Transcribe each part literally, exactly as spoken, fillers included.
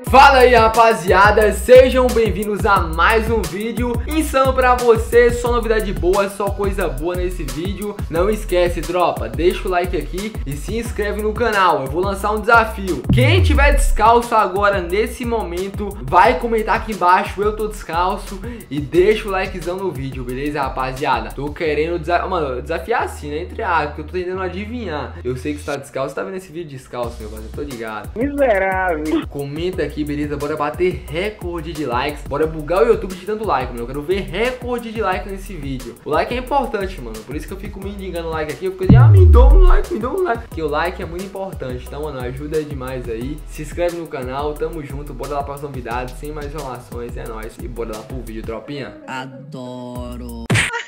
Fala aí, rapaziada, sejam bem-vindos a mais um vídeo insano pra vocês. Só novidade boa, só coisa boa nesse vídeo. Não esquece, tropa, deixa o like aqui e se inscreve no canal. Eu vou lançar um desafio. Quem tiver descalço agora nesse momento vai comentar aqui embaixo: eu tô descalço, e deixa o likezão no vídeo, beleza, rapaziada? Tô querendo desa... Mano, desafiar assim, né? Entre aspas, porque eu tô tentando adivinhar. Eu sei que você tá descalço, você tá vendo esse vídeo descalço, meu parceiro, tô ligado. Miserável. Comenta aqui, beleza? Bora bater recorde de likes. Bora bugar o YouTube de tanto like, mano. Eu quero ver recorde de like nesse vídeo. O like é importante, mano. Por isso que eu fico me indicando o like aqui. Eu fico assim, ah, me dá um like, me dá um like. Porque o like é muito importante. Então, mano, ajuda demais aí. Se inscreve no canal, tamo junto. Bora lá para as novidades. Sem mais enrolações, é nóis. E bora lá pro vídeo, tropinha. Adoro.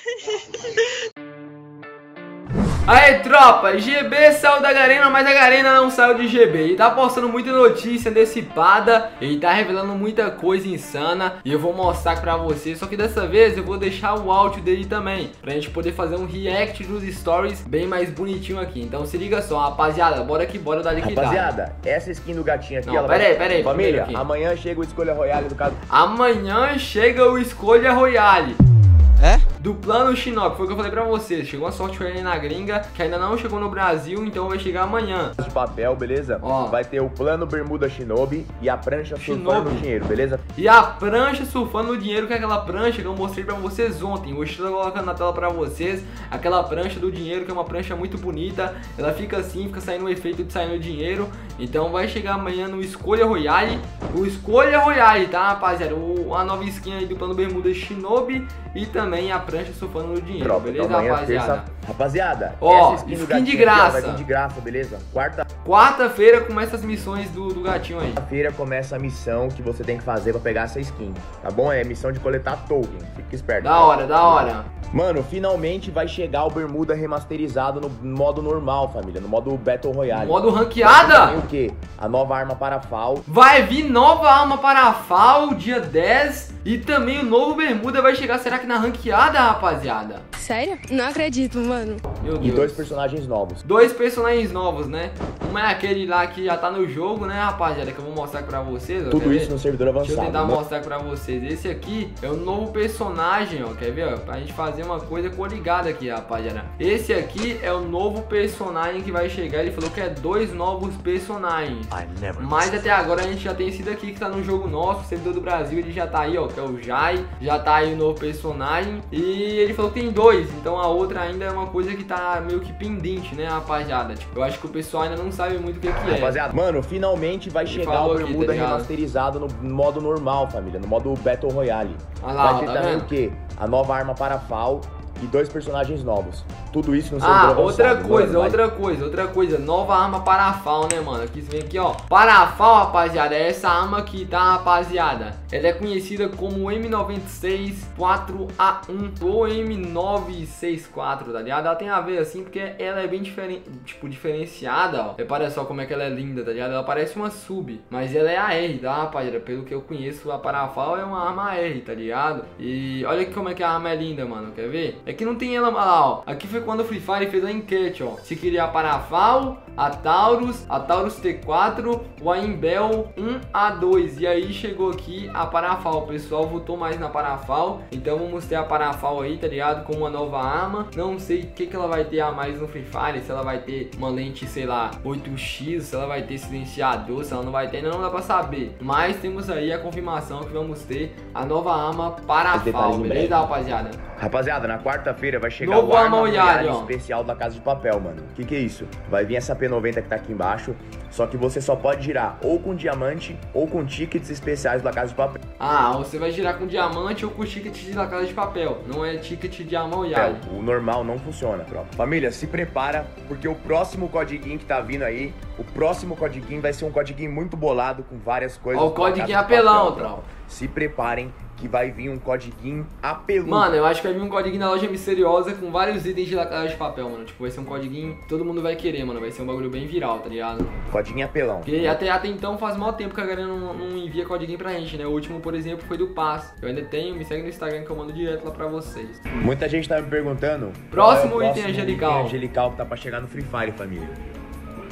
Aí, tropa, G B saiu da Garena, mas a Garena não saiu de G B. Ele tá postando muita notícia antecipada, ele tá revelando muita coisa insana, e eu vou mostrar pra vocês. Só que dessa vez eu vou deixar o áudio dele também, pra gente poder fazer um react dos stories bem mais bonitinho aqui. Então se liga só, rapaziada, bora que bora dar liquidez. Rapaziada, essa skin do gatinho aqui, não, ela pera vai... aí, pera aí, família, amanhã chega o Escolha Royale do caso. Amanhã chega o Escolha Royale. É? Do plano Shinobi, foi o que eu falei pra vocês. Chegou uma software aí na gringa, que ainda não chegou no Brasil, então vai chegar amanhã. De papel, beleza? Ó. Vai ter o plano Bermuda Shinobi e a prancha surfando Shinobi. no dinheiro, beleza? E a prancha surfando no dinheiro, que é aquela prancha que eu mostrei pra vocês ontem. Hoje eu tô colocando na tela pra vocês aquela prancha do dinheiro, que é uma prancha muito bonita. Ela fica assim, fica saindo o efeito de saindo dinheiro. Então vai chegar amanhã no Escolha Royale. O Escolha Royale, tá, rapaziada? O, a nova skin aí do plano Bermuda Shinobi e também a prancha surfando no dinheiro, Tropa, beleza, então amanhã, rapaziada? terça... Rapaziada, Ó, essa skin, do skin gatinho de aqui, ó, graça. vai vir de graça, beleza? Quarta... Quarta-feira começa as missões do, do gatinho aí. Quarta-feira começa a missão que você tem que fazer pra pegar essa skin, tá bom? É missão de coletar token, fica esperto. Da hora, da hora. Mano, finalmente vai chegar o Bermuda remasterizado no modo normal, família, no modo Battle Royale. Modo ranqueada? Tem o quê? A nova arma para F A U. Vai vir nova arma para a F A U dia dez. E também o novo Bermuda vai chegar, será que na ranqueada, rapaziada? Sério? Não acredito, mano. Meu Deus. E dois personagens novos. Dois personagens novos, né? Um é aquele lá que já tá no jogo, né, rapaziada? Que eu vou mostrar pra vocês, ó. Tudo isso no servidor avançado. Deixa eu tentar mano. mostrar pra vocês. Esse aqui é o novo personagem, ó. Quer ver, ó? Pra gente fazer uma coisa coligada aqui, rapaziada. Esse aqui é o novo personagem que vai chegar. Ele falou que é dois novos personagens. Mas até agora a gente já tem esse daqui que tá no jogo nosso. O servidor do Brasil, ele já tá aí, ó. Que é o Jai. Já tá aí o novo personagem. E ele falou que tem dois. Então a outra ainda é uma coisa que tá meio que pendente, né, rapaziada? Tipo, eu acho que o pessoal ainda não sabe muito o que, que é. Rapaziada, mano, finalmente vai Ele chegar falou o aqui, Bermuda tá ligado? remasterizado no modo normal, família. No modo Battle Royale. Olha lá, vai ó, ter tá também vendo? o quê? A nova arma para F A U e dois personagens novos. Tudo isso no servidor Ah, avançado. outra coisa, mano, vai- outra coisa, outra coisa. Nova arma para a F A U, né, mano? Aqui você vem aqui, ó. Para a F A U, rapaziada, é essa arma aqui, tá, rapaziada? Ela é conhecida como M noventa e seis quatro A um ou M novecentos e sessenta e quatro, tá ligado? Ela tem a ver assim porque ela é bem diferente, tipo, diferenciada, ó. Repara só como é que ela é linda, tá ligado? Ela parece uma sub, mas ela é a R, tá, rapaziada? Pelo que eu conheço, a para a F A U é uma arma R, tá ligado? E olha aqui como é que a arma é linda, mano. Quer ver? É que não tem ela lá, ó. Aqui foi quando o Free Fire fez a enquete, ó. Se queria a para a F A U, a Taurus, a Taurus T quatro, o Aimbel um A dois. E aí chegou aqui a para a F A U. O pessoal votou mais na para a F A U. Então vamos ter a para a F A U aí, tá ligado? Com uma nova arma. Não sei o que, que ela vai ter a mais no Free Fire. Se ela vai ter uma lente, sei lá, oito X. Se ela vai ter silenciador. Se ela não vai ter, ainda não dá pra saber. Mas temos aí a confirmação que vamos ter a nova arma para a F A U. Beleza, rapaziada? Rapaziada, na quarta-feira vai chegar Novo o arma arma royale ó. especial da Casa de Papel, mano. O que que é isso? Vai vir essa P noventa que tá aqui embaixo, só que você só pode girar ou com diamante ou com tickets especiais da Casa de Papel. Ah, você vai girar com diamante ou com ticket da Casa de Papel. Não é ticket de arma royale. É, o normal não funciona, tropa. Família, se prepara, porque o próximo codiguinho que tá vindo aí, o próximo codiguinho vai ser um codiguinho muito bolado com várias coisas. Ó, o codiguinho apelão, papel, tropa. Se preparem que vai vir um codiguinho apeludo. Mano, eu acho que vai vir um codiguinho na loja misteriosa com vários itens de La Casa de Papel, mano. Tipo, vai ser um codiguinho que todo mundo vai querer, mano. Vai ser um bagulho bem viral, tá ligado? Codiguinho apelão. Porque até, até então faz mó tempo que a galera não, não envia codiguinho pra gente, né? O último, por exemplo, foi do Pass. Eu ainda tenho, me segue no Instagram que eu mando direto lá pra vocês. Muita gente tá me perguntando Próximo qual é o item angelical. item angelical que tá pra chegar no Free Fire, família.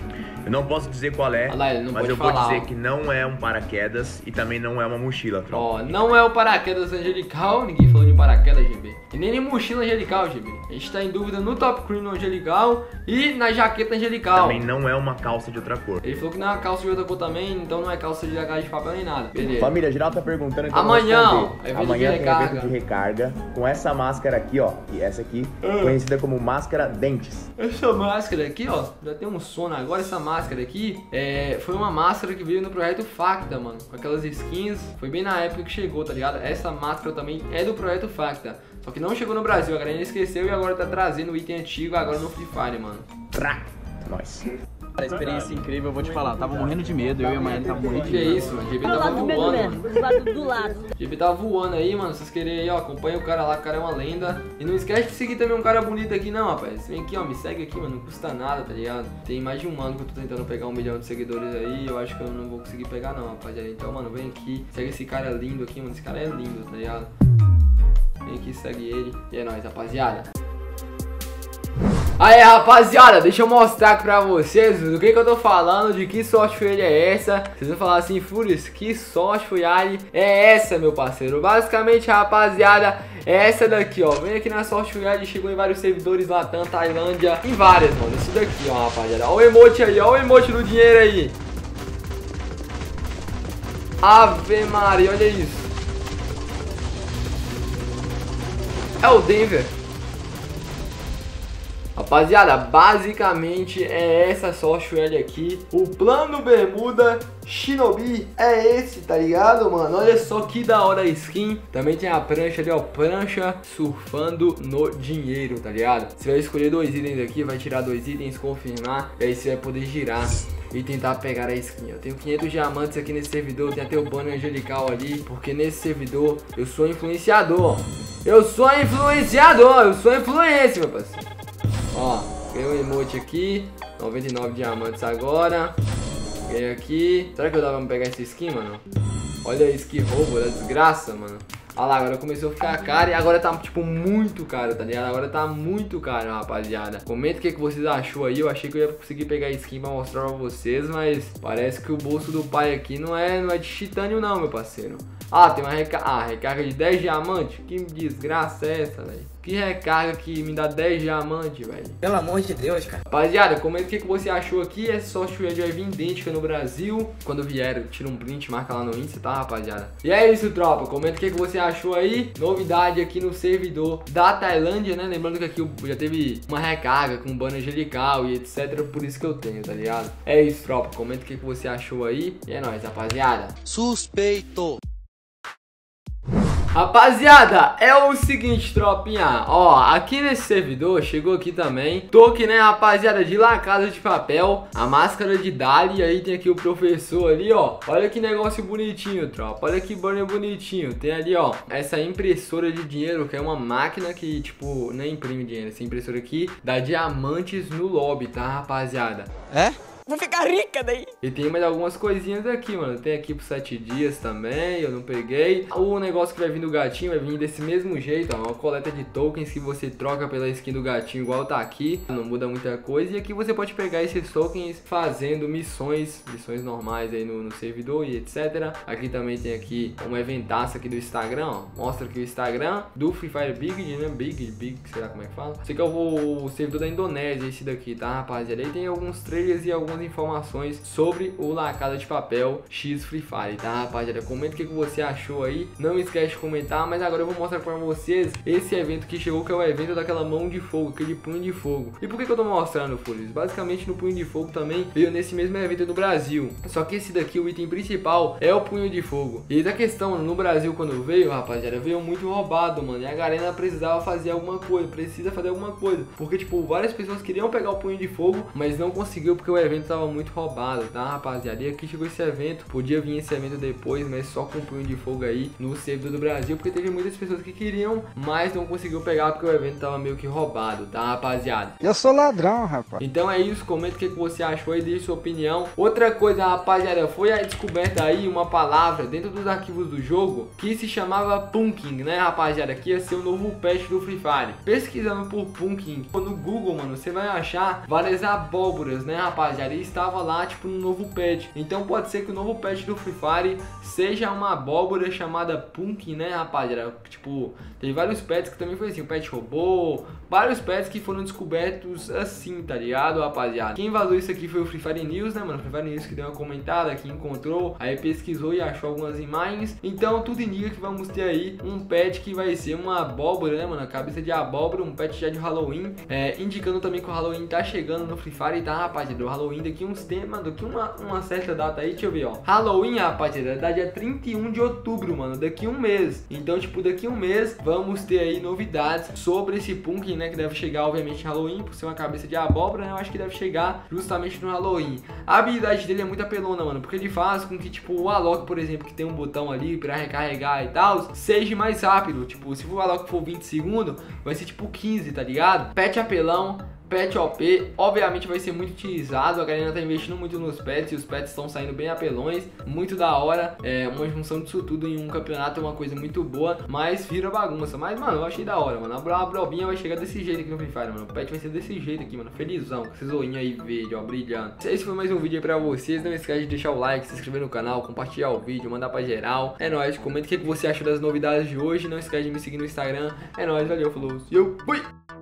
Eu não posso dizer qual é, Olha lá, ele não mas pode eu vou falar, dizer ó. que não é um paraquedas e também não é uma mochila, tropa. Ó, não é o paraquedas angelical, ninguém falou de paraquedas, G B. E nem de mochila angelical, G B. A gente tá em dúvida no top cream no angelical e na jaqueta angelical. Também não é uma calça de outra cor. Ele falou que não é uma calça de outra cor também, então não é calça de Casa de Papel nem nada. Beleza. Família, geral tá perguntando, então Amanhã, eu vou ó, responder. evento Amanhã de tem recarga. evento de recarga com essa máscara aqui, ó. E essa aqui, conhecida como máscara dentes. Essa máscara aqui, ó, já tem um sono agora. Essa máscara aqui é, foi uma máscara que veio no projeto Facta, mano. Com aquelas skins, foi bem na época que chegou, tá ligado? Essa máscara também é do projeto Facta. Só que não chegou no Brasil, a galera esqueceu e agora tá trazendo o item antigo agora no Free Fire, mano. Trá! Nós. Cara, experiência incrível, eu vou te falar. Tava morrendo de medo, eu e a Maiane tava morrendo de Que medo. isso, mano? O G B tava voando, mano. do lado do lado. O G B tava voando aí, mano. Vocês querem aí, ó, acompanha o cara lá, o cara é uma lenda. E não esquece de seguir também um cara bonito aqui, não, rapaz. Vem aqui, ó, me segue aqui, mano. Não custa nada, tá ligado? Tem mais de um ano que eu tô tentando pegar um milhão de seguidores aí. Eu acho que eu não vou conseguir pegar, não, rapaziada. Então, mano, vem aqui, segue esse cara lindo aqui, mano. Esse cara é lindo, tá ligado? Vem aqui, segue ele. E é nóis, rapaziada. Aí, rapaziada, deixa eu mostrar aqui pra vocês do que que eu tô falando, de que sorte foi ele é essa. Vocês vão falar assim, Furious, que sorte foi ele é essa, meu parceiro? Basicamente, rapaziada, é essa daqui, ó. Vem aqui na sorte foi ele, chegou em vários servidores, Latam, Tailândia, em várias, mano. Isso daqui, ó, rapaziada. Ó o emote aí, ó o emote do dinheiro aí. Ave Maria, olha isso. É o Denver. Rapaziada, basicamente é essa software aqui. O plano Bermuda Shinobi é esse, tá ligado, mano? Olha só que da hora a skin. Também tem a prancha ali, ó, prancha surfando no dinheiro, tá ligado? Você vai escolher dois itens aqui, vai tirar dois itens, confirmar, e aí você vai poder girar e tentar pegar a skin. Eu tenho quinhentos diamantes aqui nesse servidor, tem até o banner angelical ali, porque nesse servidor eu sou influenciador. Eu sou influenciador, eu sou influência, meu parceiro. Ó, ganhei um emote aqui, noventa e nove diamantes agora. Ganhei aqui. Será que eu dava pra pegar essa skin, mano? Olha isso, que roubo, da desgraça, mano. Olha lá, agora começou a ficar caro e agora tá, tipo, muito caro, tá ligado? Agora tá muito caro, rapaziada. Comenta o que, que vocês achou aí. Eu achei que eu ia conseguir pegar a skin pra mostrar pra vocês, mas parece que o bolso do pai aqui não é, não é de titânio não, meu parceiro. Ah, tem uma recarga, ah, recarga de dez diamantes. Que desgraça é essa, velho? Que recarga que me dá dez diamantes, velho? Pelo amor de Deus, cara. Rapaziada, comenta o que, que você achou aqui. Essa software vai vir idêntica no Brasil. Quando vier, tira um print, marca lá no Insta, tá, rapaziada? E é isso, tropa. Comenta o que, que você achou aí. Novidade aqui no servidor da Tailândia, né? Lembrando que aqui já teve uma recarga com banner angelical e etcétera. Por isso que eu tenho, tá ligado? É isso, tropa. Comenta o que, que você achou aí. E é nóis, rapaziada. Suspeito. Rapaziada, é o seguinte, tropinha. Ó, aqui nesse servidor, chegou aqui também toque, né, rapaziada, de La Casa de Papel. A máscara de Dali. E aí tem aqui o professor ali, ó. Olha que negócio bonitinho, tropa. Olha que banner bonitinho. Tem ali, ó, essa impressora de dinheiro, que é uma máquina que, tipo, não imprime dinheiro. Essa impressora aqui dá diamantes no lobby, tá, rapaziada? É? Vou ficar rica daí. E tem mais algumas coisinhas aqui, mano. Tem aqui por sete dias também, eu não peguei. O negócio que vai vir do gatinho vai vir desse mesmo jeito, ó. Uma coleta de tokens que você troca pela skin do gatinho igual tá aqui. Não muda muita coisa. E aqui você pode pegar esses tokens fazendo missões, missões normais aí no, no servidor e etcétera. Aqui também tem aqui um eventaço aqui do Instagram, ó. Mostra aqui o Instagram do Free Fire Big, né? Big, Big, sei lá como é que fala. Esse aqui é o, o servidor da Indonésia, esse daqui, tá, rapaziada? Aí tem alguns trailers e algumas informações sobre o La Casa de Papel X Free Fire, tá, rapaziada? Comenta o que você achou aí, não esquece de comentar. Mas agora eu vou mostrar pra vocês esse evento que chegou, que é o evento daquela mão de fogo, aquele punho de fogo. E por que que eu tô mostrando, Furious? Basicamente no punho de fogo também veio nesse mesmo evento no Brasil, só que esse daqui, o item principal, é o punho de fogo. E a questão, no Brasil quando veio, rapaziada, veio muito roubado, mano, e a galera precisava fazer alguma coisa, precisa fazer alguma coisa, porque, tipo, várias pessoas queriam pegar o punho de fogo, mas não conseguiu porque o evento tava muito roubado, tá, rapaziada? E aqui chegou esse evento, podia vir esse evento depois, mas só com o punho de fogo aí no servidor do Brasil, porque teve muitas pessoas que queriam, mas não conseguiu pegar porque o evento tava meio que roubado, tá, rapaziada? Eu sou ladrão, rapaz. Então é isso, comenta o que você achou aí, deixe sua opinião. Outra coisa, rapaziada, foi a descoberta aí uma palavra dentro dos arquivos do jogo que se chamava Punking, né, rapaziada? Que ia ser o novo patch do Free Fire. Pesquisando por Punking no Google, mano, você vai achar várias abóboras, né, rapaziada? rapaziada, e estava lá, tipo, no novo patch. Então pode ser que o novo patch do Free Fire seja uma abóbora chamada Punk, né, rapaziada? Tipo, tem vários pets que também foi assim, o pet robô, vários pets que foram descobertos assim, tá ligado, rapaziada? Quem vazou isso aqui foi o Free Fire News, né, mano? O Free Fire News que deu uma comentada, que encontrou, aí pesquisou e achou algumas imagens. Então tudo indica que vamos ter aí um pet que vai ser uma abóbora, né, mano? A cabeça de abóbora, um pet já de Halloween, é, indicando também que o Halloween tá chegando no Free Fire, tá, rapaziada? O Halloween daqui uns temas, daqui uma, uma certa data aí, deixa eu ver, ó. Halloween, rapaziada, da dia trinta e um de outubro, mano, daqui um mês. Então, tipo, daqui um mês vamos ter aí novidades sobre esse Punk, né, que deve chegar, obviamente, em Halloween, por ser uma cabeça de abóbora, né, eu acho que deve chegar justamente no Halloween. A habilidade dele é muito apelona, mano, porque ele faz com que, tipo, o Alok, por exemplo, que tem um botão ali pra recarregar e tal, seja mais rápido. Tipo, se o Alok for vinte segundos, vai ser tipo quinze, tá ligado? Pet apelão, pet O P, obviamente vai ser muito utilizado. A galera tá investindo muito nos pets e os pets estão saindo bem apelões, muito da hora. É uma junção disso tudo em um campeonato é uma coisa muito boa, mas vira bagunça. Mas, mano, eu achei da hora, mano. A brobinha vai chegar desse jeito aqui no Free Fire, mano. O pet vai ser desse jeito aqui, mano. Felizão, com esse zoinho aí verde, ó, brilhando. Esse foi mais um vídeo aí pra vocês. Não esquece de deixar o like, se inscrever no canal, compartilhar o vídeo, mandar pra geral. É nóis, comenta o que você achou das novidades de hoje. Não esquece de me seguir no Instagram. É nóis, valeu, falou. E eu fui!